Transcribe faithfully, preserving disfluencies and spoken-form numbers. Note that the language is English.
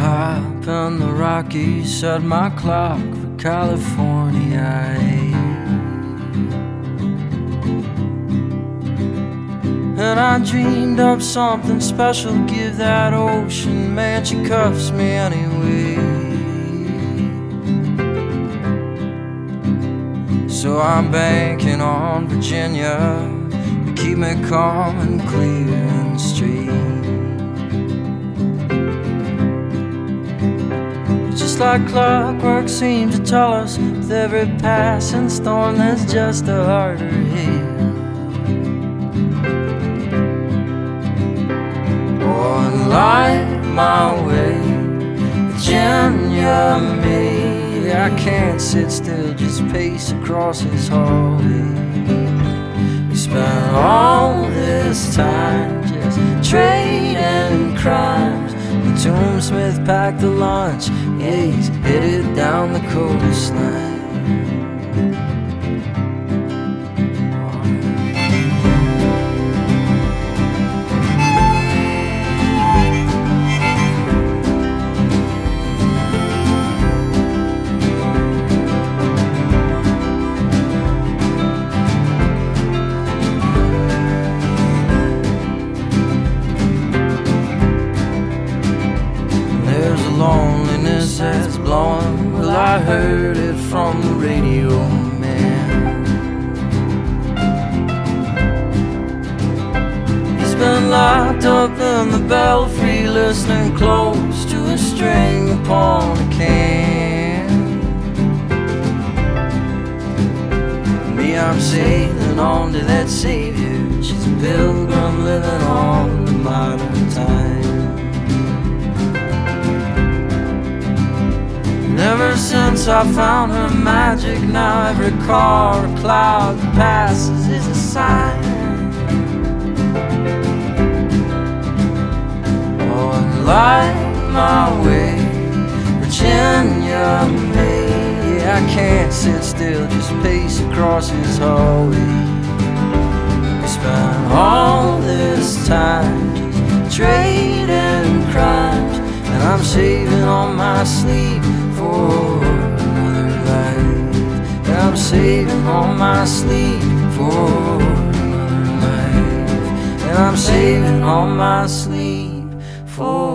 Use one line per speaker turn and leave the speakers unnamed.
Up in the Rockies, set my clock for California. And I dreamed up something special, give that ocean, man, she cuffs me anyway. So I'm banking on Virginia to keep me calm and clear and straight. Just like clockwork seems to tell us, with every passing storm there's just a harder hit. Light my way, Virginia me. I can't sit still, just pace across this hallway. We spent all this time just trading crimes. The tombsmith packed a lunch, yeah, he's headed down the coastline. Loneliness that's blowing, well, I heard it from the radio, man. He's been locked up in the belfry, listening close to a string upon a can. Me, I'm sailing on to that savior. She's a pilgrim living on the modern time. Ever since I found her magic, now every car or cloud that passes is a sign. Oh, and light my way, Virginia me. Yeah, I can't sit still, just pace across his hallway. We spent all this time just trading crimes, and I'm saving all my sleep for another life. And I'm saving all my sleep for another life. And I'm saving all my sleep for